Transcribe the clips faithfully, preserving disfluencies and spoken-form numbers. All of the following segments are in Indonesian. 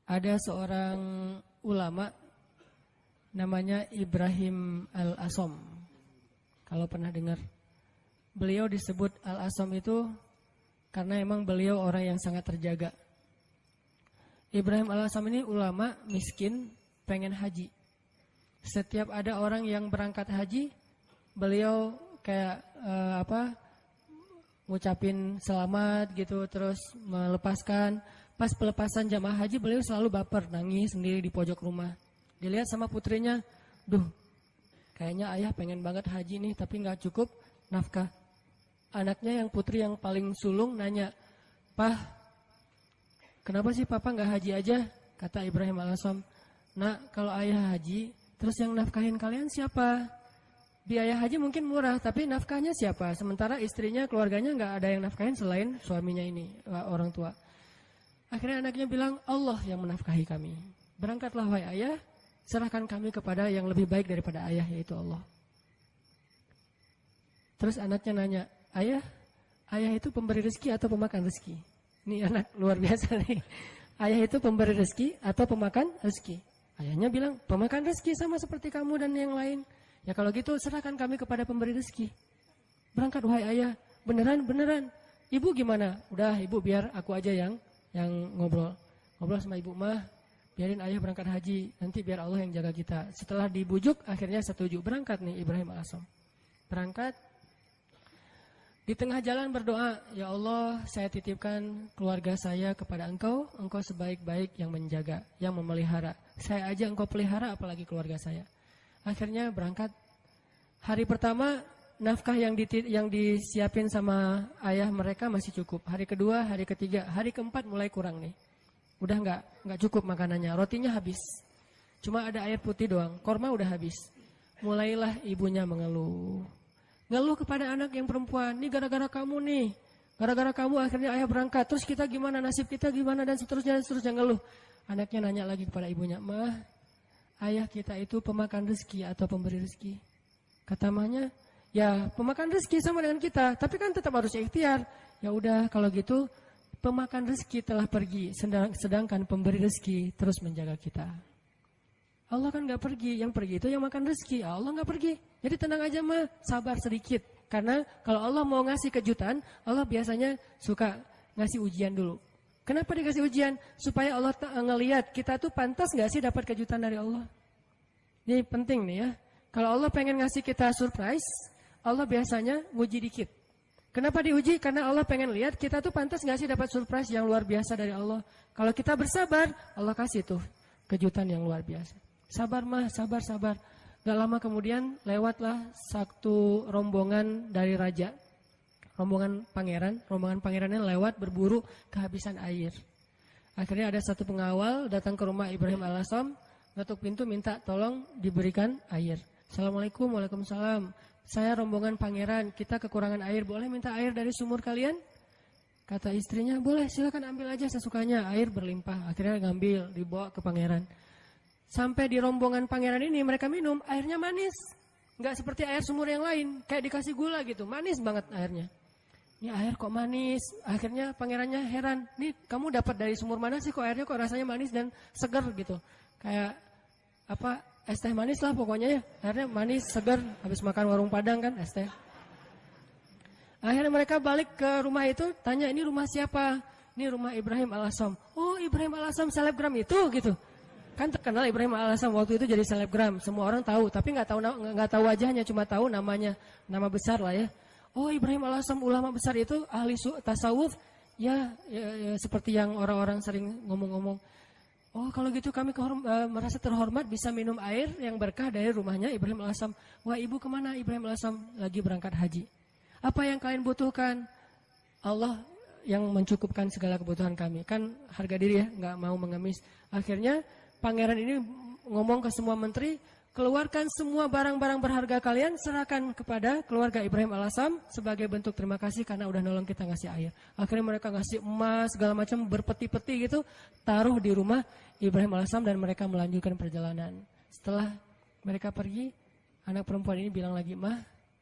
Ada seorang ulama namanya Ibrahim Al-Asom. Kalau pernah dengar. Beliau disebut Al-Asom itu karena emang beliau orang yang sangat terjaga. Ibrahim Al-Asom ini ulama miskin, pengen haji. Setiap ada orang yang berangkat haji, beliau kayak uh, apa ngucapin selamat gitu, terus melepaskan. Pas pelepasan jamaah haji, beliau selalu baper, nangis sendiri di pojok rumah. Dilihat sama putrinya, duh, kayaknya ayah pengen banget haji nih, tapi nggak cukup nafkah. Anaknya yang putri yang paling sulung nanya, "Pah, kenapa sih papa nggak haji aja?" Kata Ibrahim Al-Asom, "Nak, kalau ayah haji, terus yang nafkahin kalian siapa? Biaya haji mungkin murah, tapi nafkahnya siapa? Sementara istrinya, keluarganya nggak ada yang nafkahin selain suaminya ini, orang tua." Akhirnya anaknya bilang, "Allah yang menafkahi kami. Berangkatlah wahai ayah, serahkan kami kepada yang lebih baik daripada ayah, yaitu Allah." Terus anaknya nanya, "Ayah, ayah itu pemberi rezeki atau pemakan rezeki?" Ini anak luar biasa nih. Ayah itu pemberi rezeki atau pemakan rezeki? Ayahnya bilang, "Pemakan rezeki sama seperti kamu dan yang lain." "Ya kalau gitu serahkan kami kepada pemberi rezeki." "Berangkat wahai ayah." "Beneran, beneran. Ibu gimana?" "Udah ibu biar aku aja yang yang ngobrol. Ngobrol sama ibu, mah biarin ayah berangkat haji, nanti biar Allah yang jaga kita." Setelah dibujuk, akhirnya setuju. Berangkat nih Ibrahim Al-Asom. Berangkat. Di tengah jalan berdoa, "Ya Allah, saya titipkan keluarga saya kepada Engkau. Engkau sebaik-baik yang menjaga, yang memelihara. Saya aja Engkau pelihara, apalagi keluarga saya." Akhirnya berangkat. Hari pertama, nafkah yang, di, yang disiapin sama ayah mereka masih cukup. Hari kedua, hari ketiga, hari keempat mulai kurang nih. Udah nggak nggak cukup makanannya, rotinya habis. Cuma ada air putih doang, korma udah habis. Mulailah ibunya mengeluh. Ngeluh kepada anak yang perempuan, "Nih gara-gara kamu nih. Gara-gara kamu akhirnya ayah berangkat. Terus kita gimana, nasib kita gimana?" Dan seterusnya, dan seterusnya ngeluh. Anaknya nanya lagi kepada ibunya, "Mah, ayah kita itu pemakan rezeki atau pemberi rezeki?" Kata mahnya, "Ya, pemakan rezeki sama dengan kita, tapi kan tetap harus ikhtiar." "Ya udah, kalau gitu pemakan rezeki telah pergi, sedangkan pemberi rezeki terus menjaga kita." Allah kan nggak pergi, yang pergi itu yang makan rezeki. Allah nggak pergi. Jadi tenang aja mah, sabar sedikit. Karena kalau Allah mau ngasih kejutan, Allah biasanya suka ngasih ujian dulu. Kenapa dikasih ujian? Supaya Allah ngelihat kita tuh pantas nggak sih dapat kejutan dari Allah. Ini penting nih ya. Kalau Allah pengen ngasih kita surprise, Allah biasanya nguji dikit. Kenapa diuji? Karena Allah pengen lihat kita tuh pantas nggak sih dapat surprise yang luar biasa dari Allah. Kalau kita bersabar, Allah kasih tuh kejutan yang luar biasa. Sabar mah, sabar, sabar. Gak lama kemudian lewatlah satu rombongan dari raja. Rombongan pangeran. Rombongan pangerannya lewat berburu kehabisan air. Akhirnya ada satu pengawal datang ke rumah Ibrahim Al-Asom. Ngetuk pintu minta tolong diberikan air. "Assalamualaikum." "Waalaikumsalam. Saya rombongan pangeran, kita kekurangan air. Boleh minta air dari sumur kalian?" Kata istrinya, "Boleh, silakan ambil aja sesukanya." Air berlimpah. Akhirnya ngambil, dibawa ke pangeran. Sampai di rombongan pangeran ini mereka minum, airnya manis. Nggak seperti air sumur yang lain, kayak dikasih gula gitu, manis banget airnya. "Ini air kok manis?" Akhirnya pangerannya heran, "Nih kamu dapat dari sumur mana sih kok airnya kok rasanya manis dan segar gitu?" Kayak apa, es teh manis lah pokoknya ya. Airnya manis, segar, habis makan warung Padang kan es teh. Akhirnya mereka balik ke rumah itu, tanya, "Ini rumah siapa?" "Ini rumah Ibrahim Al-Asom." "Oh, Ibrahim Al-Asom selebgram itu gitu." Kan terkenal Ibrahim Al-Asom waktu itu jadi selebgram, semua orang tahu, tapi nggak tahu nggak tahu wajahnya, cuma tahu namanya, nama besar lah ya. "Oh, Ibrahim Al-Asom ulama besar itu ahli tasawuf." Ya, ya, ya seperti yang orang-orang sering ngomong-ngomong. "Oh, kalau gitu kami kehorm, uh, merasa terhormat bisa minum air yang berkah dari rumahnya Ibrahim Al-Asom." "Wah, ibu kemana?" "Ibrahim Al-Asom lagi berangkat haji." "Apa yang kalian butuhkan?" "Allah yang mencukupkan segala kebutuhan kami." Kan harga diri ya, nggak mau mengemis. Akhirnya pangeran ini ngomong ke semua menteri, "Keluarkan semua barang-barang berharga kalian, serahkan kepada keluarga Ibrahim Al-Asom sebagai bentuk terima kasih karena udah nolong kita ngasih air." Akhirnya mereka ngasih emas segala macam berpeti-peti gitu, taruh di rumah Ibrahim Al-Asom dan mereka melanjutkan perjalanan. Setelah mereka pergi, anak perempuan ini bilang lagi, "Mah,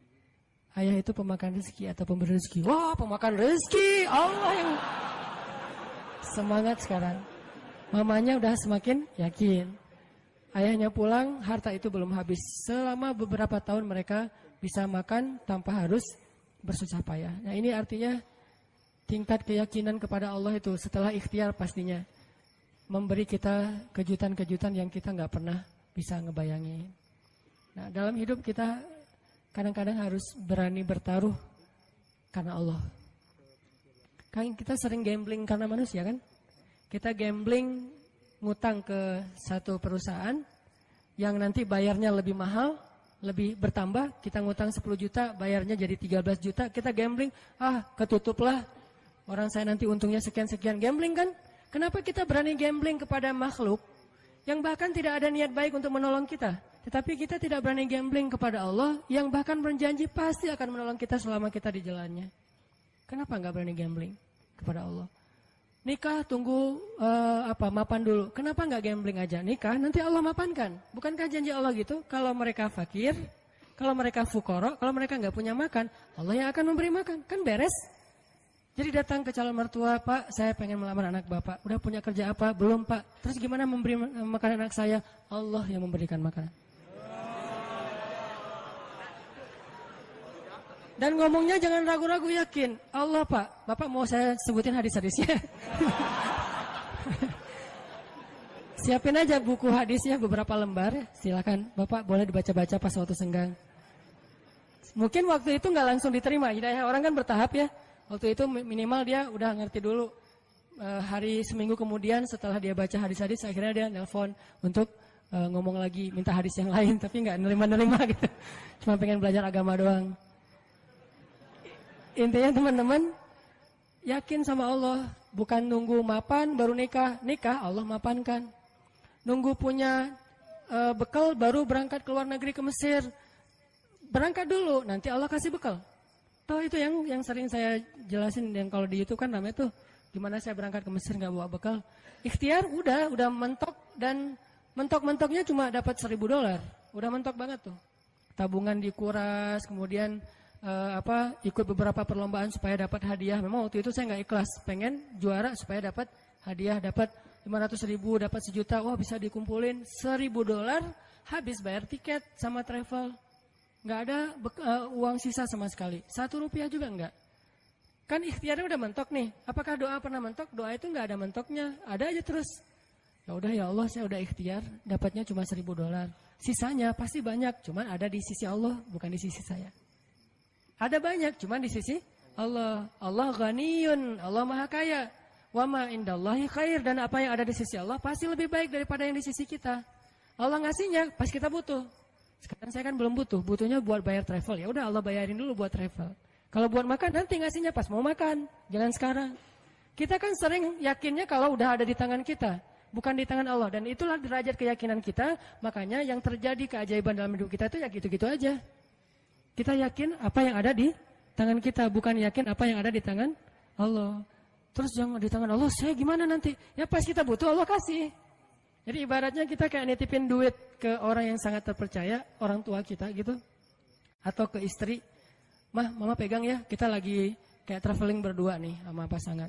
ayah itu pemakan rezeki atau pemberi rezeki?" "Wah, pemakan rezeki." Allah yang semangat sekarang. Mamanya udah semakin yakin. Ayahnya pulang, harta itu belum habis. Selama beberapa tahun mereka bisa makan tanpa harus bersusah payah. Nah ini artinya tingkat keyakinan kepada Allah itu setelah ikhtiar pastinya memberi kita kejutan-kejutan yang kita nggak pernah bisa ngebayangin. Nah dalam hidup kita kadang-kadang harus berani bertaruh karena Allah. Kan kita sering gambling karena manusia kan? Kita gambling ngutang ke satu perusahaan yang nanti bayarnya lebih mahal, lebih bertambah. Kita ngutang sepuluh juta, bayarnya jadi tiga belas juta. Kita gambling, ah ketutuplah. Orang saya nanti untungnya sekian-sekian. Gambling kan? Kenapa kita berani gambling kepada makhluk yang bahkan tidak ada niat baik untuk menolong kita? Tetapi kita tidak berani gambling kepada Allah yang bahkan berjanji pasti akan menolong kita selama kita di jalannya. Kenapa nggak berani gambling kepada Allah? Nikah tunggu uh, apa mapan dulu. Kenapa nggak gambling aja? Nikah nanti Allah mapankan. Bukankah janji Allah gitu? Kalau mereka fakir, kalau mereka fukoro, kalau mereka nggak punya makan, Allah yang akan memberi makan. Kan beres. Jadi datang ke calon mertua, Pak, saya pengen melamar anak Bapak. Udah punya kerja apa? Belum, Pak. Terus gimana memberi makan anak saya? Allah yang memberikan makanan. Dan ngomongnya jangan ragu-ragu, yakin. Allah, Pak. Bapak mau saya sebutin hadis-hadisnya? Siapin aja buku hadisnya beberapa lembar. Silakan, Bapak boleh dibaca-baca pas waktu senggang. Mungkin waktu itu nggak langsung diterima. Hidayah orang kan bertahap ya. Waktu itu minimal dia udah ngerti dulu. E, hari seminggu kemudian setelah dia baca hadis-hadis, akhirnya dia nelpon untuk e, ngomong lagi, minta hadis yang lain. Tapi nggak nerima-nerima gitu. Cuma pengen belajar agama doang. Intinya teman-teman, yakin sama Allah. Bukan nunggu mapan baru nikah. Nikah Allah mapankan. Nunggu punya e, bekal baru berangkat ke luar negeri ke Mesir. Berangkat dulu, nanti Allah kasih bekal. Tahu itu yang yang sering saya jelasin yang kalau di YouTube kan namanya tuh gimana saya berangkat ke Mesir nggak bawa bekal. Ikhtiar udah udah mentok dan mentok-mentoknya cuma dapat seribu dolar. Udah mentok banget tuh. Tabungan dikuras, kemudian eh, apa ikut beberapa perlombaan supaya dapat hadiah. Memang waktu itu saya nggak ikhlas, pengen juara supaya dapat hadiah, dapat lima ratus ribu, dapat sejuta. Wah bisa dikumpulin seribu dolar, habis bayar tiket sama travel. Nggak ada uh, uang sisa sama sekali. Satu rupiah juga nggak. Kan ikhtiarnya udah mentok nih. Apakah doa pernah mentok? Doa itu nggak ada mentoknya. Ada aja terus. Ya udah ya Allah saya udah ikhtiar. Dapatnya cuma seribu dolar. Sisanya pasti banyak. Cuman ada di sisi Allah. Bukan di sisi saya. Ada banyak. Cuman di sisi Allah. Allah ghaniyun. Allah maha kaya. Wa ma indallahi khair. Dan apa yang ada di sisi Allah pasti lebih baik daripada yang di sisi kita. Allah ngasihnya pas kita butuh. Sekarang saya kan belum butuh, butuhnya buat bayar travel. Ya udah Allah bayarin dulu buat travel. Kalau buat makan nanti ngasihnya pas mau makan, jangan sekarang. Kita kan sering yakinnya kalau udah ada di tangan kita, bukan di tangan Allah. Dan itulah derajat keyakinan kita. Makanya yang terjadi keajaiban dalam hidup kita itu ya gitu-gitu aja. Kita yakin apa yang ada di tangan kita, bukan yakin apa yang ada di tangan Allah. Terus jangan di tangan Allah, saya gimana nanti? Ya pas kita butuh Allah kasih. Jadi ibaratnya kita kayak nitipin duit ke orang yang sangat terpercaya, orang tua kita gitu. Atau ke istri, mah mama pegang ya, kita lagi kayak traveling berdua nih sama pasangan.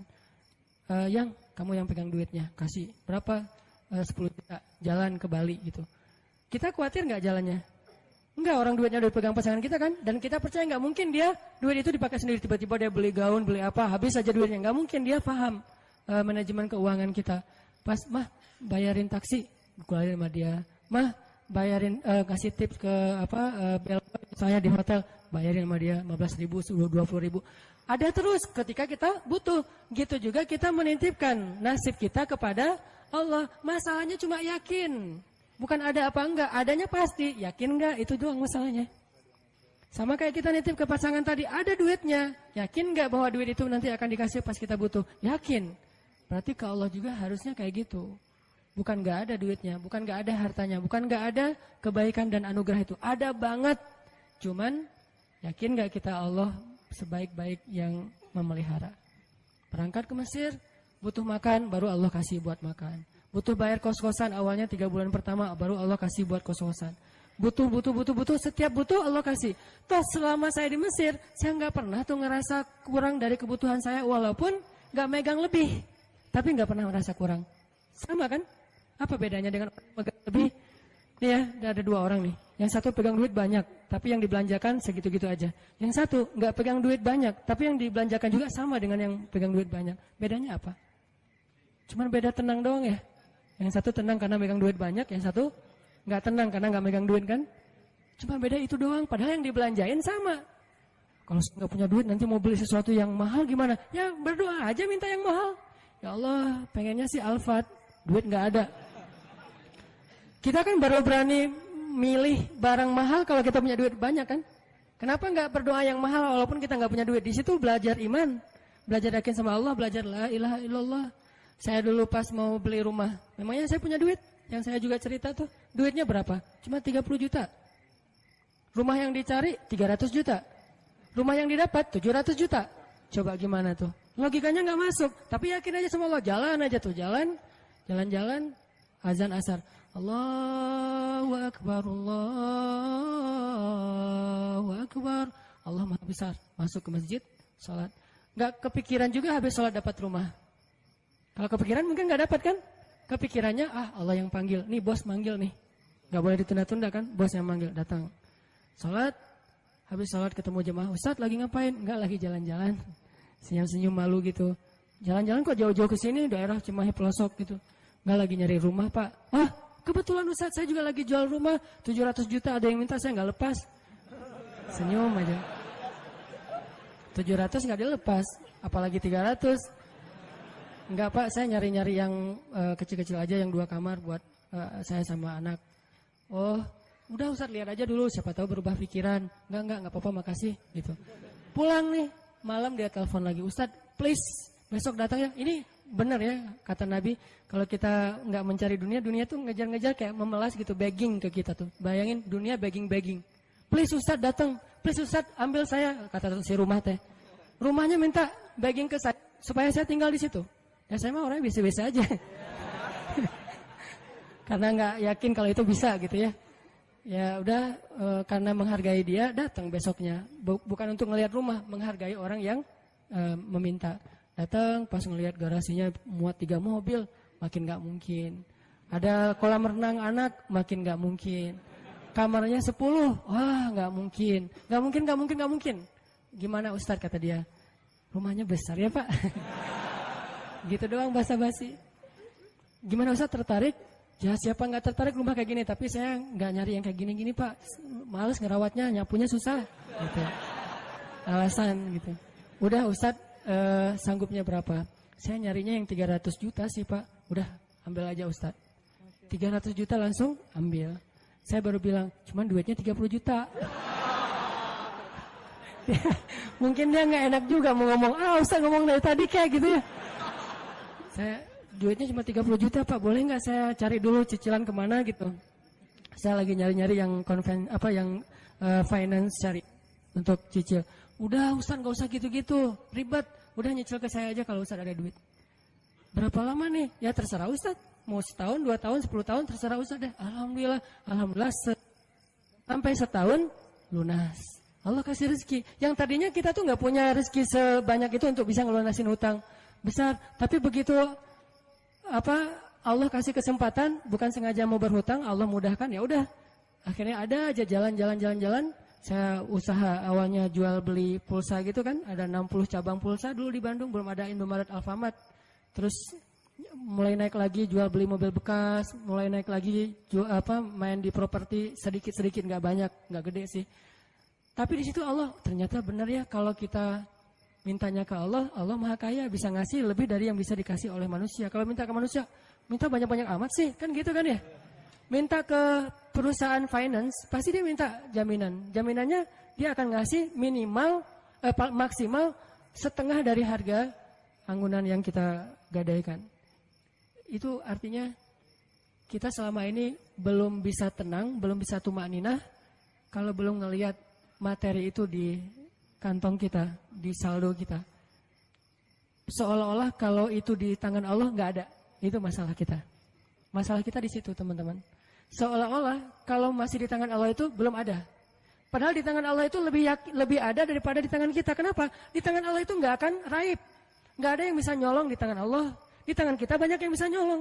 E, yang, kamu yang pegang duitnya, kasih berapa? E, sepuluh juta, jalan ke Bali gitu. Kita khawatir gak jalannya? Enggak, orang duitnya udah dipegang pasangan kita kan. Dan kita percaya gak mungkin dia, duit itu dipakai sendiri. Tiba-tiba dia beli gaun, beli apa, habis aja duitnya. Gak mungkin dia paham e, manajemen keuangan kita. Pas, mah bayarin taksi, keluarin sama dia. Mah, bayarin uh, kasih tips ke apa uh, bel saya di hotel, bayarin sama dia lima belas ribu, dua puluh ribu. Ada terus ketika kita butuh. Gitu juga kita menitipkan nasib kita kepada Allah. Masalahnya cuma yakin. Bukan ada apa enggak, adanya pasti. Yakin enggak, itu doang masalahnya. Sama kayak kita nitip ke pasangan tadi, ada duitnya. Yakin enggak bahwa duit itu nanti akan dikasih pas kita butuh? Yakin. Berarti ke Allah juga harusnya kayak gitu. Bukan gak ada duitnya, bukan gak ada hartanya, bukan gak ada kebaikan dan anugerah itu. Ada banget. Cuman yakin gak kita Allah sebaik-baik yang memelihara. Berangkat ke Mesir, butuh makan, baru Allah kasih buat makan. Butuh bayar kos-kosan, awalnya tiga bulan pertama, baru Allah kasih buat kos-kosan. Butuh, butuh, butuh, butuh, setiap butuh Allah kasih. Toh selama saya di Mesir, saya gak pernah tuh ngerasa kurang dari kebutuhan saya, walaupun gak megang lebih. Tapi nggak pernah merasa kurang. Sama kan? Apa bedanya dengan pegang lebih? Nih ya, ada dua orang nih. Yang satu pegang duit banyak, tapi yang dibelanjakan segitu-gitu aja. Yang satu nggak pegang duit banyak, tapi yang dibelanjakan juga sama dengan yang pegang duit banyak. Bedanya apa? Cuman beda tenang doang ya. Yang satu tenang karena megang duit banyak, yang satu nggak tenang karena nggak megang duit kan. Cuma beda itu doang, padahal yang dibelanjain sama. Kalau nggak punya duit nanti mau beli sesuatu yang mahal gimana? Ya berdoa aja minta yang mahal. Ya Allah, pengennya sih Alphard, duit nggak ada. Kita kan baru berani milih barang mahal kalau kita punya duit banyak kan? Kenapa nggak berdoa yang mahal walaupun kita nggak punya duit? Di situ belajar iman, belajar yakin sama Allah, belajar la ilaha illallah. Saya dulu pas mau beli rumah, memangnya saya punya duit? Yang saya juga cerita tuh, duitnya berapa? Cuma tiga puluh juta. Rumah yang dicari tiga ratus juta. Rumah yang didapat tujuh ratus juta. Coba gimana tuh? Logikanya nggak masuk. Tapi yakin aja sama Allah, jalan aja tuh, jalan, jalan-jalan, azan asar. Allahu Akbar, Allahu Akbar. Allah Maha Besar. Masuk ke masjid, sholat. Gak kepikiran juga habis sholat dapat rumah. Kalau kepikiran mungkin gak dapat kan? Kepikirannya, ah Allah yang panggil. Nih bos manggil nih. Gak boleh ditunda-tunda kan? Bos yang manggil, datang. Sholat, habis sholat ketemu jemaah. Ustadz lagi ngapain? Enggak, lagi jalan-jalan. Senyum-senyum malu gitu. Jalan-jalan kok jauh-jauh ke sini, daerah Cimahi pelosok gitu. Enggak, lagi nyari rumah pak. Wah, kebetulan Ustadz saya juga lagi jual rumah tujuh ratus juta, ada yang minta saya nggak lepas. Senyum aja. tujuh ratus nggak dilepas, apalagi tiga ratus. Enggak pak, saya nyari-nyari yang uh, kecil-kecil aja, yang dua kamar buat uh, saya sama anak. Oh, udah Ustadz lihat aja dulu, siapa tahu berubah pikiran. Enggak, enggak, enggak apa-apa, makasih gitu. Pulang nih, malam dia telepon lagi, Ustadz please besok datang ya. Ini benar ya kata Nabi, kalau kita nggak mencari dunia, dunia tuh ngejar-ngejar kayak memelas gitu, begging ke kita tuh. Bayangin dunia begging-begging. Please Ustadz datang, please Ustadz ambil saya, kata si rumah teh. Rumahnya minta begging ke saya supaya saya tinggal di situ. Ya saya mah orangnya biasa-biasa aja. Karena nggak yakin kalau itu bisa gitu ya. Ya udah e, karena menghargai dia datang besoknya. Bukan untuk ngelihat rumah, menghargai orang yang e, meminta. Datang pas ngelihat garasinya muat tiga mobil, makin nggak mungkin. Ada kolam renang anak, makin nggak mungkin. Kamarnya sepuluh, wah nggak mungkin. Nggak mungkin, nggak mungkin, nggak mungkin. Gimana Ustadz kata dia? Rumahnya besar ya Pak. Gitu doang basa-basi. Gimana Ustadz tertarik? Ya siapa nggak tertarik rumah kayak gini? Tapi saya nggak nyari yang kayak gini-gini Pak. Males ngerawatnya, nyapunya susah. Gitu. Alasan gitu. Udah Ustadz. Uh, sanggupnya berapa? Saya nyarinya yang tiga ratus juta sih Pak. Udah ambil aja Ustadz. tiga ratus juta langsung ambil. Saya baru bilang, cuman duitnya tiga puluh juta. Mungkin dia gak enak juga mau ngomong, ah Ustadz ngomong dari tadi kayak gitu ya. Saya duitnya cuma tiga puluh juta Pak, boleh gak saya cari dulu cicilan kemana gitu. Saya lagi nyari-nyari yang konven, apa yang uh, finance cari untuk cicil. Udah Ustadz gak usah gitu-gitu, ribet. Udah nyicil ke saya aja kalau Ustadz ada duit. Berapa lama nih? Ya terserah Ustadz. Mau setahun, dua tahun, sepuluh tahun, terserah Ustadz deh. Alhamdulillah, Alhamdulillah. Sampai setahun, lunas. Allah kasih rezeki. Yang tadinya kita tuh gak punya rezeki sebanyak itu untuk bisa ngelunasin hutang besar. Tapi begitu apa Allah kasih kesempatan, bukan sengaja mau berhutang, Allah mudahkan, ya udah. Akhirnya ada aja jalan-jalan-jalan-jalan. Saya usaha awalnya jual beli pulsa gitu kan, ada enam puluh cabang pulsa dulu di Bandung, belum ada Indomaret, Alfamart. Terus mulai naik lagi jual beli mobil bekas, mulai naik lagi jual, apa main di properti sedikit-sedikit, nggak banyak, nggak gede sih. Tapi di situ Allah ternyata benar ya, kalau kita mintanya ke Allah, Allah Maha Kaya, bisa ngasih lebih dari yang bisa dikasih oleh manusia. Kalau minta ke manusia, minta banyak-banyak amat sih, kan gitu kan ya. Minta ke perusahaan finance, pasti dia minta jaminan. Jaminannya dia akan ngasih minimal, eh, maksimal setengah dari harga anggunan yang kita gadaikan. Itu artinya kita selama ini belum bisa tenang, belum bisa tumakninah kalau belum ngelihat materi itu di kantong kita, di saldo kita. Seolah-olah kalau itu di tangan Allah nggak ada, itu masalah kita. Masalah kita di situ teman-teman. Seolah-olah kalau masih di tangan Allah itu belum ada. Padahal di tangan Allah itu lebih yakin, lebih ada daripada di tangan kita. Kenapa? Di tangan Allah itu nggak akan raib. Nggak ada yang bisa nyolong di tangan Allah. Di tangan kita banyak yang bisa nyolong.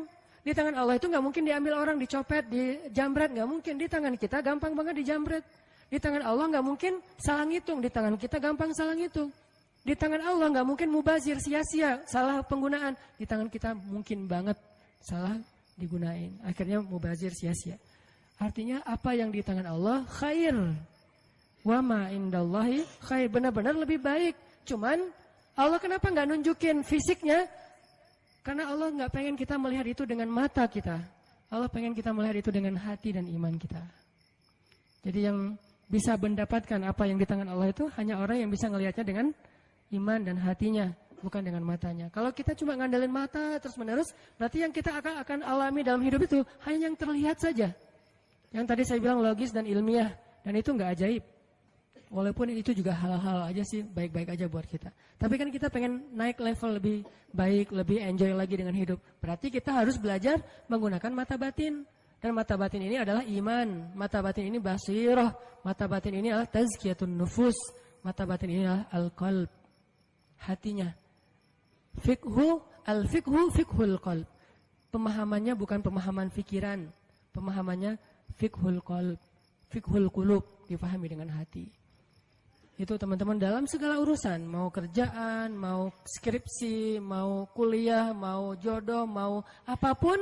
Di tangan Allah itu nggak mungkin diambil orang, dicopet, dijambret, nggak mungkin. Di tangan kita gampang banget dijambret. Di tangan Allah nggak mungkin salah ngitung, di tangan kita gampang salah ngitung. Di tangan Allah nggak mungkin mubazir, sia-sia, salah penggunaan. Di tangan kita mungkin banget salah digunain. Akhirnya mubazir, sia-sia. Artinya apa yang di tangan Allah khair. Wa ma indallahi khair, benar-benar lebih baik. Cuman Allah kenapa nggak nunjukin fisiknya? Karena Allah nggak pengen kita melihat itu dengan mata kita. Allah pengen kita melihat itu dengan hati dan iman kita. Jadi yang bisa mendapatkan apa yang di tangan Allah itu hanya orang yang bisa ngelihatnya dengan iman dan hatinya, bukan dengan matanya. Kalau kita cuma ngandelin mata terus menerus, berarti yang kita akan akan alami dalam hidup itu hanya yang terlihat saja. Yang tadi saya bilang logis dan ilmiah, dan itu nggak ajaib. Walaupun itu juga hal-hal aja sih, baik-baik aja buat kita. Tapi kan kita pengen naik level lebih baik, lebih enjoy lagi dengan hidup. Berarti kita harus belajar menggunakan mata batin. Dan mata batin ini adalah iman. Mata batin ini basirah. Mata batin ini adalah tazkiyatun nufus. Mata batin ini adalah al-qalb. Hatinya. Fikhu, al-fikhu, fikhul qalb. Pemahamannya bukan pemahaman fikiran. Pemahamannya fikhul qalb. Fikhul qulub. Dipahami dengan hati. Itu teman-teman dalam segala urusan, mau kerjaan, mau skripsi, mau kuliah, mau jodoh, mau apapun,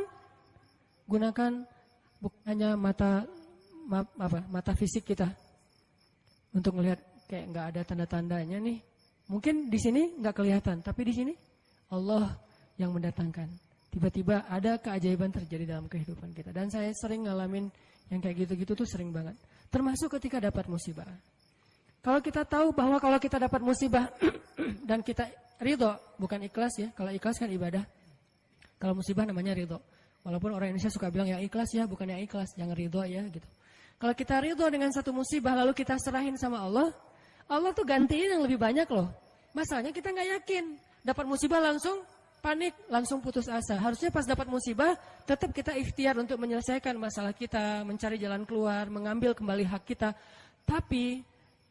gunakan bukan hanya mata ma, apa, mata fisik kita untuk melihat kayak nggak ada tanda-tandanya nih. Mungkin di sini nggak kelihatan, tapi di sini Allah yang mendatangkan. Tiba-tiba ada keajaiban terjadi dalam kehidupan kita. Dan saya sering ngalamin yang kayak gitu-gitu tuh sering banget. Termasuk ketika dapat musibah. Kalau kita tahu bahwa kalau kita dapat musibah dan kita ridho, bukan ikhlas ya. Kalau ikhlas kan ibadah. Kalau musibah namanya ridho. Walaupun orang Indonesia suka bilang yang ikhlas ya, bukan yang ikhlas, jangan ridho ya gitu. Kalau kita ridho dengan satu musibah lalu kita serahin sama Allah, Allah tuh gantiin yang lebih banyak loh. Masalahnya kita nggak yakin. Dapat musibah langsung panik, langsung putus asa. Harusnya pas dapat musibah tetap kita ikhtiar untuk menyelesaikan masalah kita, mencari jalan keluar, mengambil kembali hak kita. Tapi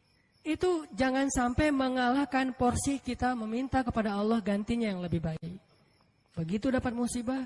itu jangan sampai mengalahkan porsi kita meminta kepada Allah gantinya yang lebih baik. Begitu dapat musibah,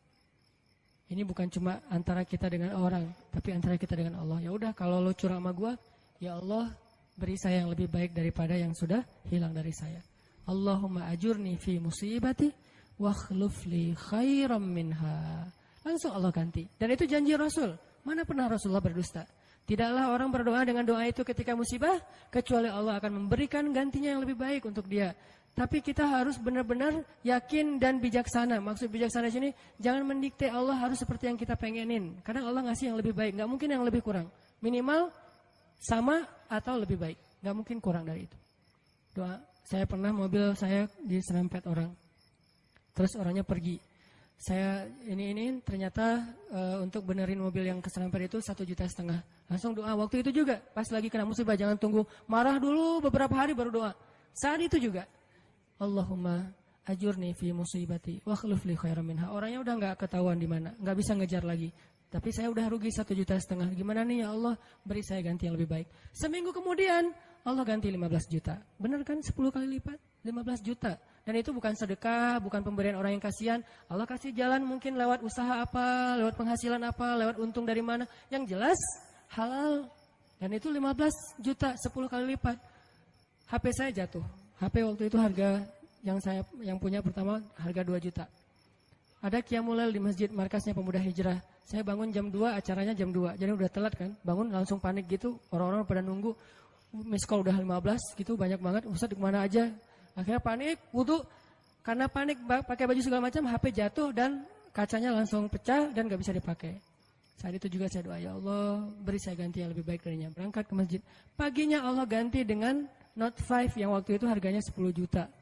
ini bukan cuma antara kita dengan orang, tapi antara kita dengan Allah. Ya udah, kalau lo curang sama gua, ya Allah beri saya yang lebih baik daripada yang sudah hilang dari saya. Allahumma ajurni fi musibati wa akhlif li khairam minha. Langsung Allah ganti. Dan itu janji Rasul. Mana pernah Rasulullah berdusta? Tidaklah orang berdoa dengan doa itu ketika musibah, kecuali Allah akan memberikan gantinya yang lebih baik untuk dia. Tapi kita harus benar-benar yakin dan bijaksana. Maksud bijaksana di sini, jangan mendikte Allah harus seperti yang kita pengenin. Karena Allah ngasih yang lebih baik, nggak mungkin yang lebih kurang. Minimal sama atau lebih baik, nggak mungkin kurang dari itu. Doa, saya pernah mobil saya diserempet orang, terus orangnya pergi. Saya ini ini ternyata e, untuk benerin mobil yang keserempet itu satu juta setengah. Langsung doa waktu itu juga. Pas lagi kena musibah jangan tunggu marah dulu beberapa hari baru doa. Saat itu juga. Allahumma ajurni fi musibati wa akhlif li khairan minha. Orangnya udah nggak ketahuan di mana, nggak bisa ngejar lagi. Tapi saya udah rugi satu juta setengah. Gimana nih ya Allah, beri saya ganti yang lebih baik. Seminggu kemudian Allah ganti lima belas juta. Benar kan sepuluh kali lipat? lima belas juta. Dan itu bukan sedekah, bukan pemberian orang yang kasihan. Allah kasih jalan mungkin lewat usaha apa, lewat penghasilan apa, lewat untung dari mana. Yang jelas halal. Dan itu lima belas juta, sepuluh kali lipat. H P saya jatuh. H P waktu itu harga yang saya yang punya pertama harga dua juta. Ada Qiyamul Lail di masjid markasnya Pemuda Hijrah. Saya bangun jam dua, acaranya jam dua. Jadi udah telat kan. Bangun langsung panik gitu. Orang-orang pada nunggu. Miss call udah lima belas gitu, banyak banget. Ustaz di mana aja? Akhirnya panik, wudu. Karena panik pakai baju segala macam, H P jatuh dan kacanya langsung pecah dan gak bisa dipakai. Saat itu juga saya doa, ya Allah beri saya ganti yang lebih baik darinya. Berangkat ke masjid. Paginya Allah ganti dengan Note lima yang waktu itu harganya sepuluh juta.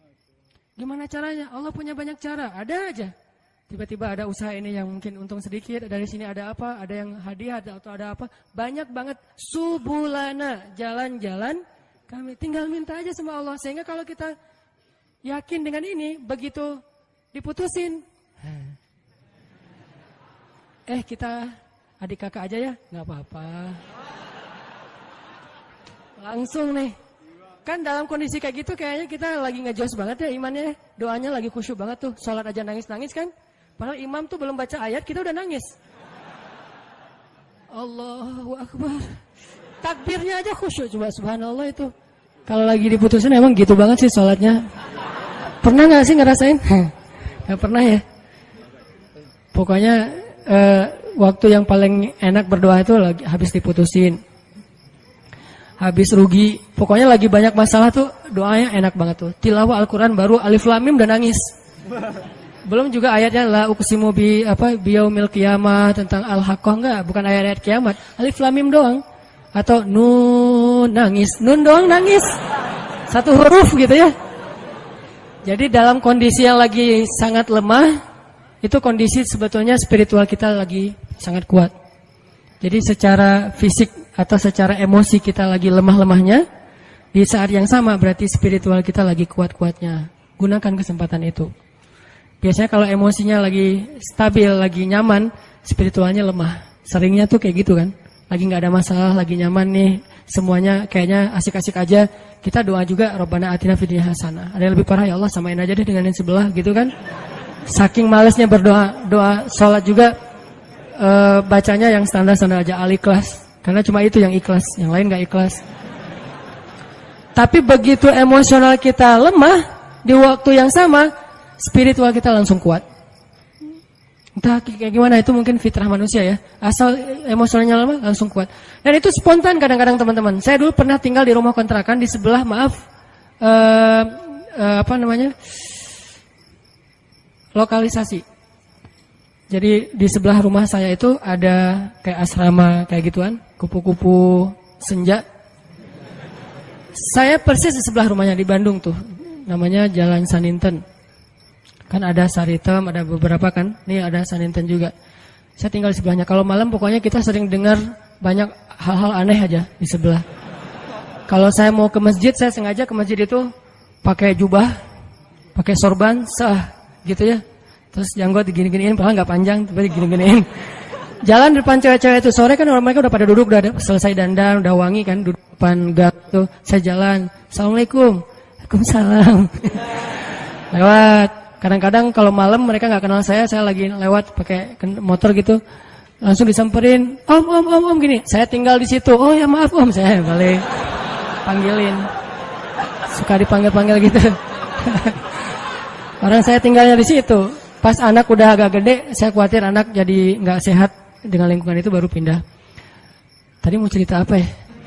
Gimana caranya? Allah punya banyak cara, ada aja. Tiba-tiba ada usaha ini yang mungkin untung sedikit, dari sini ada apa, ada yang hadiah atau ada apa. Banyak banget subulana, jalan-jalan kami. Tinggal minta aja sama Allah. Sehingga kalau kita yakin dengan ini, begitu diputusin, eh kita adik kakak aja ya, nggak apa-apa. Langsung nih. Kan dalam kondisi kayak gitu kayaknya kita lagi ngejos banget ya imannya. Doanya lagi khusyuk banget tuh. Sholat aja nangis-nangis kan. Padahal imam tuh belum baca ayat, kita udah nangis. Allahu Akbar. Takbirnya aja khusyuk, coba subhanallah itu. Kalau lagi diputusin emang gitu banget sih sholatnya. Pernah gak sih ngerasain? Gak pernah ya. Pokoknya eh, waktu yang paling enak berdoa itu lagi habis diputusin, habis rugi. Pokoknya lagi banyak masalah tuh doanya enak banget tuh. Tilawah Al-Quran baru alif lam mim udah nangis. Belum juga ayatnya la uqsimu bi apa biyaumil qiyamah tentang al-haqqah, enggak, bukan ayat-ayat kiamat. Alif lam mim doang. Atau nun nangis, nun doang nangis. Satu huruf gitu ya. Jadi dalam kondisi yang lagi sangat lemah, itu kondisi sebetulnya spiritual kita lagi sangat kuat. Jadi secara fisik atau secara emosi kita lagi lemah-lemahnya, di saat yang sama berarti spiritual kita lagi kuat-kuatnya. Gunakan kesempatan itu. Biasanya kalau emosinya lagi stabil, lagi nyaman, spiritualnya lemah. Seringnya tuh kayak gitu kan. Lagi gak ada masalah, lagi nyaman nih, semuanya kayaknya asik-asik aja. Kita doa juga, Rabbana atina fid dunya hasanah. Ada yang lebih parah, ya Allah samain aja deh dengan yang sebelah gitu kan. Saking malesnya berdoa, doa sholat juga e, bacanya yang standar-standar aja, al-ikhlas. Karena cuma itu yang ikhlas, yang lain gak ikhlas. Tapi begitu emosional kita lemah, di waktu yang sama, spiritual kita langsung kuat. Entah kayak gimana, itu mungkin fitrah manusia ya. Asal emosionalnya lama langsung kuat. Dan itu spontan kadang-kadang teman-teman. Saya dulu pernah tinggal di rumah kontrakan di sebelah, maaf, uh, uh, apa namanya, lokalisasi. Jadi di sebelah rumah saya itu ada kayak asrama kayak gituan, kupu-kupu senja. Saya persis di sebelah rumahnya di Bandung tuh, namanya Jalan Saninten. Kan ada Saritem, ada beberapa kan. Nih ada Saninten juga. Saya tinggal di sebelahnya. Kalau malam pokoknya kita sering dengar banyak hal-hal aneh aja di sebelah. Kalau saya mau ke masjid, saya sengaja ke masjid itu pakai jubah, pakai sorban, sah gitu ya. Terus janggut digini-giniin, padahal nggak panjang, tapi digini-giniin. Jalan depan cewek-cewek itu sore kan orang mereka udah pada duduk, udah selesai dandan, udah wangi kan, duduk depan gang tuh. Saya jalan, Assalamualaikum, Waalaikumsalam. Lewat. Kadang-kadang kalau malam mereka nggak kenal saya, saya lagi lewat pakai motor gitu, langsung disamperin, om om om om gini, saya tinggal di situ, oh ya maaf om, saya balik panggilin, suka dipanggil-panggil gitu. Orang saya tinggalnya di situ, pas anak udah agak gede, saya khawatir anak jadi nggak sehat dengan lingkungan itu baru pindah. Tadi mau cerita apa ya?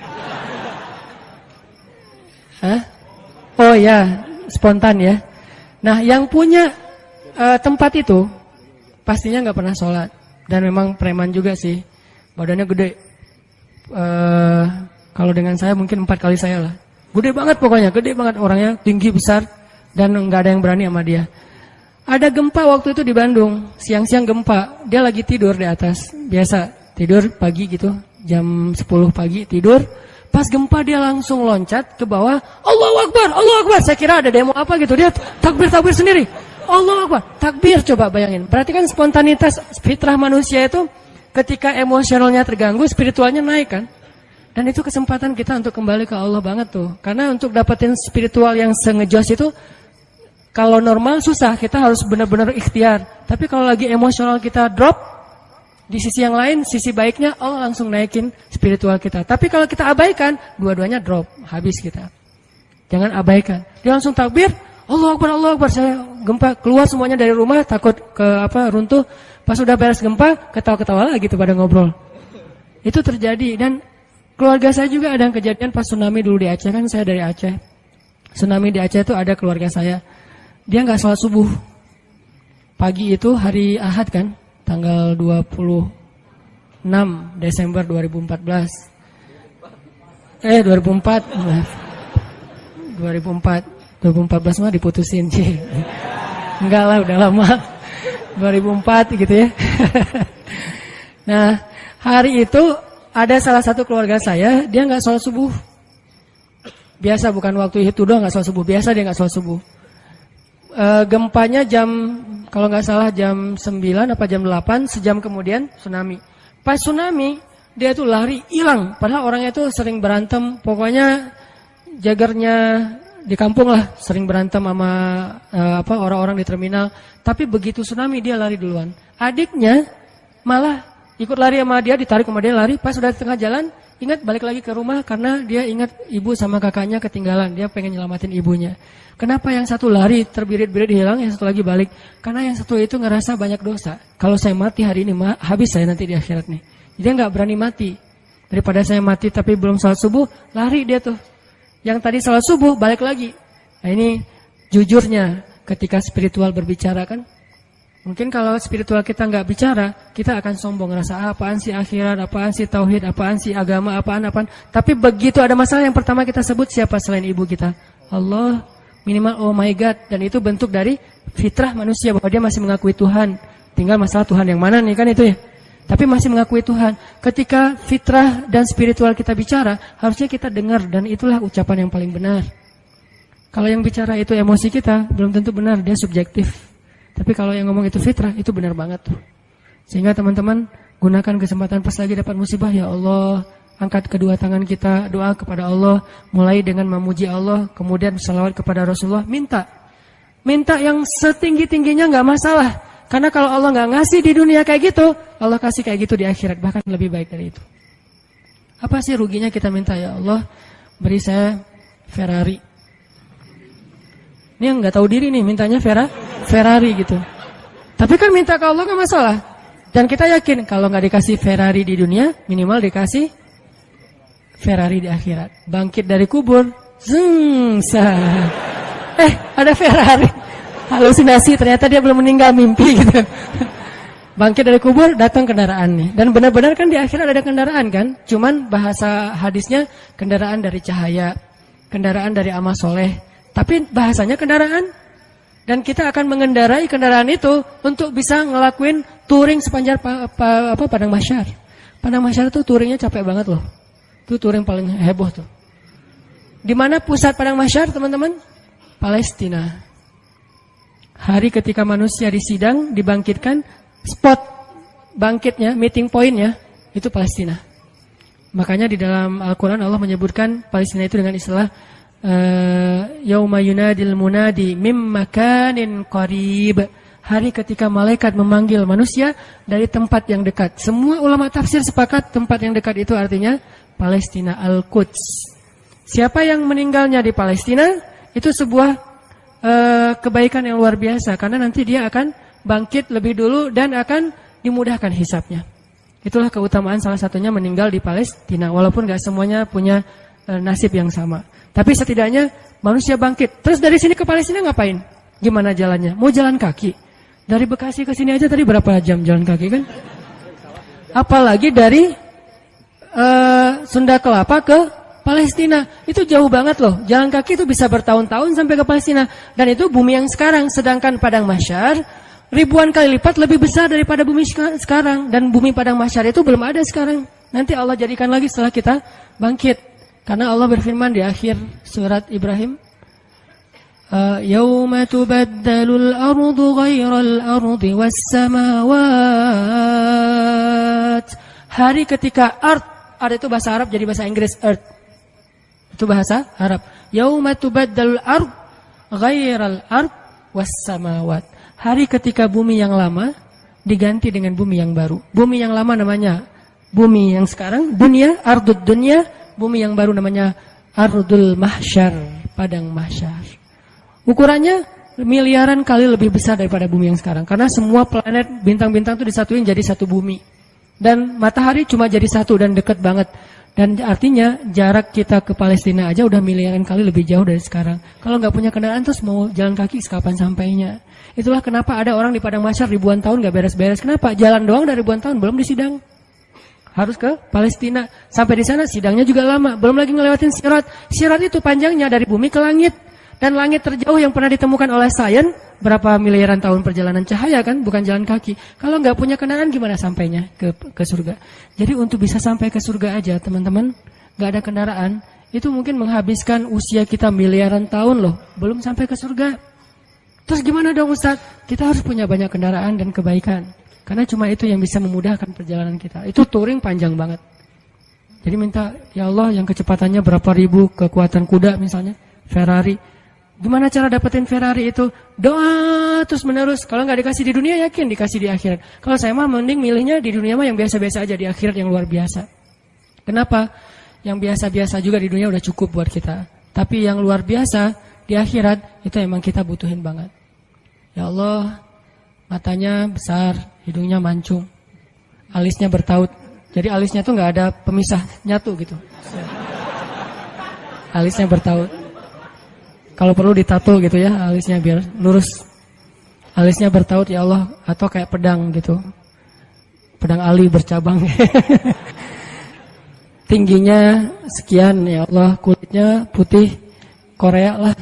Hah? Oh ya, spontan ya. Nah, yang punya uh, tempat itu pastinya nggak pernah sholat dan memang preman juga sih, badannya gede. Uh, kalau dengan saya mungkin empat kali saya lah, gede banget pokoknya, gede banget orangnya, tinggi besar dan nggak ada yang berani sama dia. Ada gempa waktu itu di Bandung, siang-siang gempa, dia lagi tidur di atas, biasa tidur pagi gitu, jam sepuluh pagi tidur. Pas gempa dia langsung loncat ke bawah, Allahu Akbar, Allahu Akbar. Saya kira ada demo apa gitu, dia takbir-takbir sendiri. Allahu Akbar, takbir, coba bayangin. Perhatikan spontanitas fitrah manusia itu ketika emosionalnya terganggu, spiritualnya naik kan. Dan itu kesempatan kita untuk kembali ke Allah banget tuh. Karena untuk dapetin spiritual yang sengejos itu, kalau normal susah, kita harus benar-benar ikhtiar. Tapi kalau lagi emosional kita drop, di sisi yang lain, sisi baiknya Allah langsung naikin spiritual kita. Tapi kalau kita abaikan, dua-duanya drop, habis kita. Jangan abaikan. Dia langsung takbir, Allahu Akbar, Allahu Akbar. Saya gempa, keluar semuanya dari rumah, takut ke apa runtuh. Pas udah beres gempa, ketawa-ketawa lagi gitu pada ngobrol. Itu terjadi. Dan keluarga saya juga ada yang kejadian pas tsunami dulu di Aceh, kan saya dari Aceh. Tsunami di Aceh itu ada keluarga saya. Dia nggak sholat subuh. Pagi itu hari Ahad kan, tanggal dua puluh enam Desember dua ribu empat belas. Eh dua ribu empat. dua ribu empat. dua ribu empat belas mah diputusin sih. Enggak lah, udah lama. dua ribu empat gitu ya. Nah, hari itu ada salah satu keluarga saya, dia enggak sholat subuh. Biasa, bukan waktu itu doang enggak sholat subuh, biasa dia enggak sholat subuh. E, gempanya jam, kalau nggak salah jam sembilan apa jam delapan, sejam kemudian tsunami. Pas tsunami, dia tuh lari, hilang. Padahal orangnya tuh sering berantem, pokoknya jagernya di kampung lah, sering berantem sama uh, apa orang-orang di terminal. Tapi begitu tsunami dia lari duluan. Adiknya malah ikut lari sama dia, ditarik sama dia lari. Pas sudah di tengah jalan, ingat balik lagi ke rumah karena dia ingat ibu sama kakaknya ketinggalan. Dia pengen nyelamatin ibunya. Kenapa yang satu lari terbirit-birit hilang, yang satu lagi balik? Karena yang satu itu ngerasa banyak dosa. Kalau saya mati hari ini, ma- habis saya nanti di akhirat nih. Dia nggak berani mati. Daripada saya mati tapi belum sholat subuh, lari dia tuh. Yang tadi sholat subuh balik lagi. Nah ini jujurnya ketika spiritual berbicara kan. Mungkin kalau spiritual kita nggak bicara, kita akan sombong ngerasa ah, apaan sih akhirat, apaan sih tauhid, apaan sih agama, apaan apaan. Tapi begitu ada masalah yang pertama kita sebut siapa selain ibu kita? Allah, minimal oh my God. Dan itu bentuk dari fitrah manusia bahwa dia masih mengakui Tuhan. Tinggal masalah Tuhan yang mana nih kan itu ya. Tapi masih mengakui Tuhan. Ketika fitrah dan spiritual kita bicara, harusnya kita dengar dan itulah ucapan yang paling benar. Kalau yang bicara itu emosi kita, belum tentu benar, dia subjektif. Tapi kalau yang ngomong itu fitrah, itu benar banget tuh. Sehingga teman-teman gunakan kesempatan pas lagi dapat musibah, ya Allah, angkat kedua tangan kita, doa kepada Allah, mulai dengan memuji Allah, kemudian salawat kepada Rasulullah, minta. Minta yang setinggi-tingginya nggak masalah. Karena kalau Allah nggak ngasih di dunia kayak gitu, Allah kasih kayak gitu di akhirat, bahkan lebih baik dari itu. Apa sih ruginya kita minta, ya Allah, beri saya Ferrari. Ini yang nggak tahu diri nih, mintanya Ferrari, Ferrari gitu. Tapi kan minta ke Allah nggak masalah. Dan kita yakin kalau nggak dikasih Ferrari di dunia, minimal dikasih Ferrari di akhirat. Bangkit dari kubur, zeng, sah. Eh, ada Ferrari. Halusinasi, ternyata dia belum meninggal, mimpi gitu. Bangkit dari kubur, datang kendaraan nih. Dan benar-benar kan di akhirat ada kendaraan kan. Cuman bahasa hadisnya kendaraan dari cahaya, kendaraan dari amal soleh. Tapi bahasanya kendaraan. Dan kita akan mengendarai kendaraan itu untuk bisa ngelakuin touring sepanjang pa, pa, apa, Padang Mahsyar. Padang Mahsyar itu touringnya capek banget loh. Itu touring paling heboh tuh. Di mana pusat Padang Mahsyar teman-teman? Palestina. Hari ketika manusia disidang, dibangkitkan, spot bangkitnya, meeting pointnya, itu Palestina. Makanya di dalam Al-Quran Allah menyebutkan Palestina itu dengan istilah Yauma yunadil munadi mim makanin qarib. Hari ketika malaikat memanggil manusia dari tempat yang dekat. Semua ulama tafsir sepakat tempat yang dekat itu artinya Palestina, Al-Quds. Siapa yang meninggalnya di Palestina, itu sebuah Uh, kebaikan yang luar biasa karena nanti dia akan bangkit lebih dulu dan akan dimudahkan hisabnya. Itulah keutamaan salah satunya meninggal di Palestina walaupun gak semuanya punya uh, nasib yang sama. Tapi setidaknya manusia bangkit. Terus dari sini ke Palestina ngapain? Gimana jalannya? Mau jalan kaki? Dari Bekasi ke sini aja tadi berapa jam jalan kaki kan? Apalagi dari uh, Sunda Kelapa ke Palestina, itu jauh banget loh. Jalan kaki itu bisa bertahun-tahun sampai ke Palestina. Dan itu bumi yang sekarang. Sedangkan Padang Mahsyar ribuan kali lipat lebih besar daripada bumi sekarang. Dan bumi Padang Mahsyar itu belum ada sekarang. Nanti Allah jadikan lagi setelah kita bangkit. Karena Allah berfirman di akhir surat Ibrahim, Yauma tubaddalul ardu ghairal ardi was samawat. Hari ketika ard, ard itu bahasa Arab jadi bahasa Inggris earth. Itu bahasa Arab. Yauma tubaddalul ard ghairal ard was samawat. Hari ketika bumi yang lama diganti dengan bumi yang baru. Bumi yang lama namanya bumi yang sekarang, dunia, ardud dunia. Bumi yang baru namanya ardul mahsyar, padang mahsyar. Ukurannya miliaran kali lebih besar daripada bumi yang sekarang. Karena semua planet, bintang-bintang itu disatuin jadi satu bumi. Dan matahari cuma jadi satu dan dekat banget. Dan artinya jarak kita ke Palestina aja udah miliaran kali lebih jauh dari sekarang. Kalau nggak punya kendaraan terus mau jalan kaki kapan sampainya? Itulah kenapa ada orang di Padang Mahsyar ribuan tahun nggak beres-beres. Kenapa? Jalan doang dari ribuan tahun belum disidang. Harus ke Palestina. Sampai di sana sidangnya juga lama. Belum lagi ngelewatin sirat. Sirat itu panjangnya dari bumi ke langit. Dan langit terjauh yang pernah ditemukan oleh sains berapa miliaran tahun perjalanan cahaya kan, bukan jalan kaki. Kalau nggak punya kendaraan gimana sampainya ke ke surga? Jadi untuk bisa sampai ke surga aja teman-teman, nggak ada kendaraan, itu mungkin menghabiskan usia kita miliaran tahun loh, belum sampai ke surga. Terus gimana dong Ustaz? Kita harus punya banyak kendaraan dan kebaikan, karena cuma itu yang bisa memudahkan perjalanan kita. Itu touring panjang banget. Jadi minta, ya Allah yang kecepatannya berapa ribu kekuatan kuda misalnya. Ferrari. Gimana cara dapetin Ferrari itu? Doa terus menerus. Kalau nggak dikasih di dunia, yakin dikasih di akhirat. Kalau saya mah mending milihnya di dunia mah yang biasa-biasa aja, di akhirat yang luar biasa. Kenapa? Yang biasa-biasa juga di dunia udah cukup buat kita. Tapi yang luar biasa di akhirat itu emang kita butuhin banget. Ya Allah, matanya besar, hidungnya mancung, alisnya bertaut. Jadi alisnya tuh nggak ada pemisah, nyatu gitu. Alisnya bertaut. Kalau perlu ditato gitu ya, alisnya biar lurus. Alisnya bertaut ya Allah, atau kayak pedang gitu. Pedang ali bercabang. Tingginya sekian ya Allah, kulitnya putih Korea lah.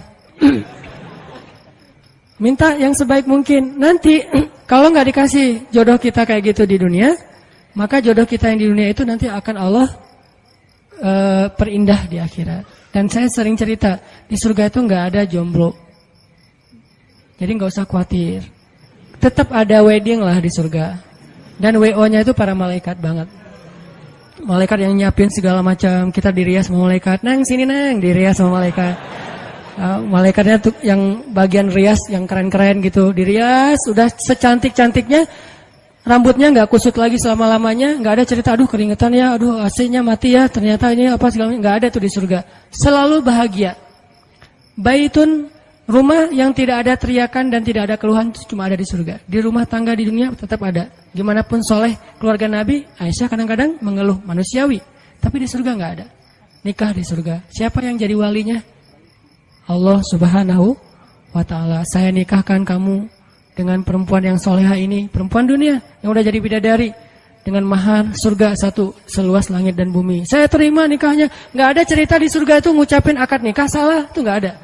Minta yang sebaik mungkin. Nanti kalau nggak dikasih jodoh kita kayak gitu di dunia, maka jodoh kita yang di dunia itu nanti akan Allah uh, perindah di akhirat. Dan saya sering cerita, di surga itu nggak ada jomblo. Jadi nggak usah khawatir. Tetap ada wedding lah di surga. Dan W O-nya itu para malaikat banget. Malaikat yang nyiapin segala macam. Kita dirias sama malaikat. Nang sini nang, dirias sama malaikat. Uh, malaikatnya tuh yang bagian rias yang keren-keren gitu. Dirias, udah secantik-cantiknya. Rambutnya nggak kusut lagi selama-lamanya, nggak ada cerita, aduh keringetan ya, aduh A C-nya mati ya, ternyata ini apa segala macam, nggak ada tuh di surga. Selalu bahagia. Baitun, rumah yang tidak ada teriakan dan tidak ada keluhan, cuma ada di surga. Di rumah tangga di dunia tetap ada. Gimana pun soleh keluarga Nabi, Aisyah kadang-kadang mengeluh, manusiawi. Tapi di surga nggak ada. Nikah di surga. Siapa yang jadi walinya? Allah Subhanahu wa Ta'ala. Saya nikahkan kamu dengan perempuan yang soleha ini, perempuan dunia yang udah jadi bidadari, dengan mahar surga satu seluas langit dan bumi. Saya terima nikahnya. Nggak ada cerita di surga itu ngucapin akad nikah salah, itu nggak ada.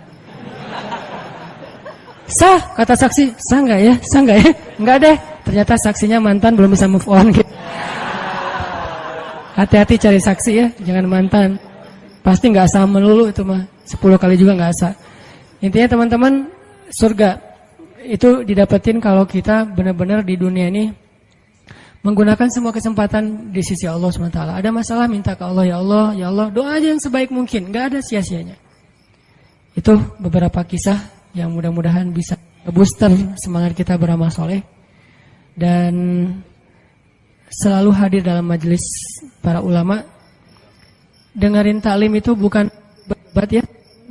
Sah kata saksi, sah nggak ya, sah nggak ya, nggak deh. Ternyata saksinya mantan belum bisa move on. Gitu. Hati-hati cari saksi ya, jangan mantan. Pasti nggak sah melulu itu mah, sepuluh kali juga nggak sah. Intinya teman-teman, surga itu didapetin kalau kita benar-benar di dunia ini menggunakan semua kesempatan di sisi Allah subhanahu wa taala. Ada masalah minta ke Allah, ya Allah, ya Allah, doa aja yang sebaik mungkin, nggak ada sia-sianya. Itu beberapa kisah yang mudah-mudahan bisa booster semangat kita beramal soleh dan selalu hadir dalam majelis para ulama. Dengerin taklim itu bukan berat ya,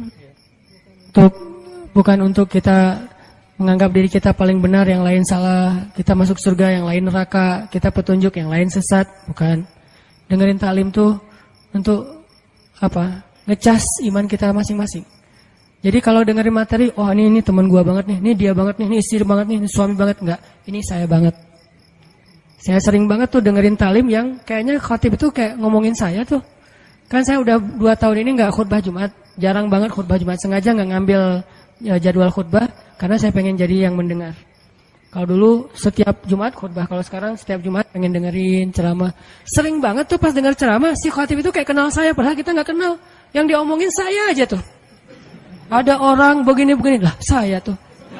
untuk bukan untuk kita menganggap diri kita paling benar, yang lain salah, kita masuk surga, yang lain neraka, kita petunjuk, yang lain sesat, bukan. Dengerin taklim tuh untuk apa? Ngecas iman kita masing-masing. Jadi kalau dengerin materi, oh ini ini teman gua banget nih, ini dia banget nih, ini istri banget nih, ini suami banget, enggak. Ini saya banget. Saya sering banget tuh dengerin taklim yang kayaknya khatib itu kayak ngomongin saya tuh. Kan saya udah dua tahun ini enggak khutbah Jumat, jarang banget khutbah Jumat, sengaja enggak ngambil ya, jadwal khutbah karena saya pengen jadi yang mendengar. Kalau dulu setiap Jumat khutbah, kalau sekarang setiap Jumat pengen dengerin ceramah. Sering banget tuh pas dengar ceramah si khatib itu kayak kenal saya, padahal kita nggak kenal. Yang diomongin saya aja tuh. Ada orang begini-begini lah, saya tuh.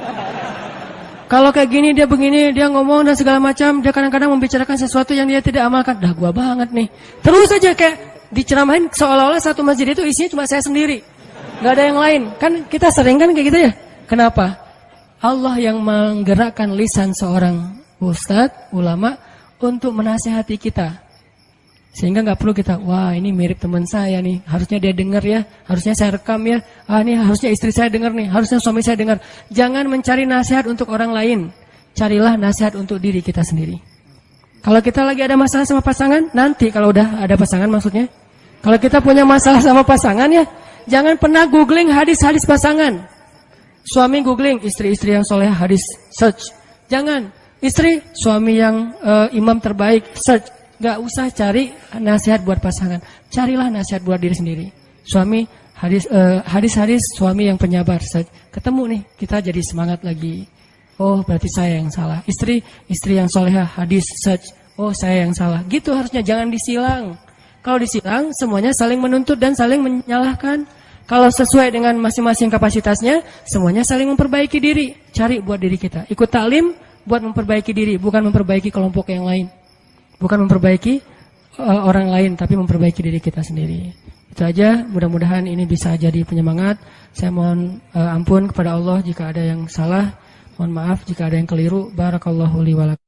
Kalau kayak gini dia begini, dia ngomong dan segala macam, dia kadang-kadang membicarakan sesuatu yang dia tidak amalkan. Dah gua banget nih. Terus aja kayak diceramahin seolah-olah satu masjid itu isinya cuma saya sendiri. Gak ada yang lain. Kan kita sering kan kayak gitu ya. Kenapa? Allah yang menggerakkan lisan seorang ustadz, ulama untuk menasihati kita. Sehingga gak perlu kita, wah ini mirip teman saya nih, harusnya dia dengar ya, harusnya saya rekam ya, ah ini harusnya istri saya dengar nih, harusnya suami saya dengar. Jangan mencari nasihat untuk orang lain, carilah nasihat untuk diri kita sendiri. Kalau kita lagi ada masalah sama pasangan, nanti kalau udah ada pasangan maksudnya, kalau kita punya masalah sama pasangan ya, jangan pernah googling hadis-hadis pasangan. Suami googling istri-istri yang soleh hadis, search. Jangan. Istri, suami yang uh, imam terbaik, search. Gak usah cari nasihat buat pasangan. Carilah nasihat buat diri sendiri. Suami, hadis, uh, hadis-hadis suami yang penyabar, search. Ketemu nih, kita jadi semangat lagi. Oh, berarti saya yang salah. Istri, istri yang soleh hadis, search. Oh, saya yang salah. Gitu harusnya, jangan disilang. Kalau disilang, semuanya saling menuntut dan saling menyalahkan. Kalau sesuai dengan masing-masing kapasitasnya, semuanya saling memperbaiki diri. Cari buat diri kita. Ikut taklim buat memperbaiki diri, bukan memperbaiki kelompok yang lain. Bukan memperbaiki uh, orang lain, tapi memperbaiki diri kita sendiri. Itu aja, mudah-mudahan ini bisa jadi penyemangat. Saya mohon uh, ampun kepada Allah jika ada yang salah. Mohon maaf jika ada yang keliru. Barakallahu li wa lakum.